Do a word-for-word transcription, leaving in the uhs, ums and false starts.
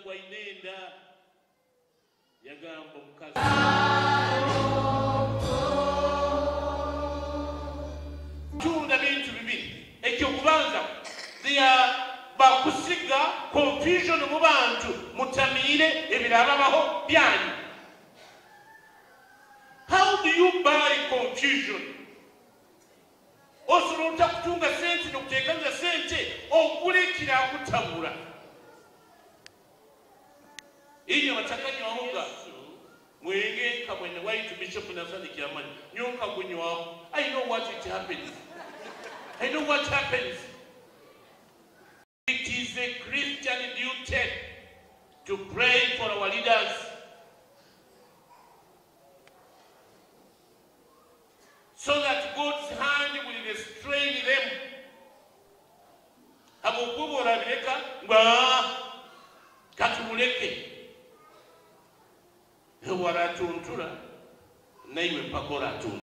wainenda yagamba mukazi tunda bintu bibiri ekyo kubanza dia bakusiga confusion mu bantu mutamire ebirababaho byanyu. How do you buy confusion? Osobola kutunga sente nokuteekanga sente okulekera akutabula. Iyo batakanywaho nga mwenge kamwene White Bishop nasani kiamani nyonka kunywaho. I know what it happens. I know what happens. It is a Christian duty to pray for our leaders. So that God's hand will restrain them. Abukubu rabireka ngwa katuleke. Waratuntula naiwe pakora tu.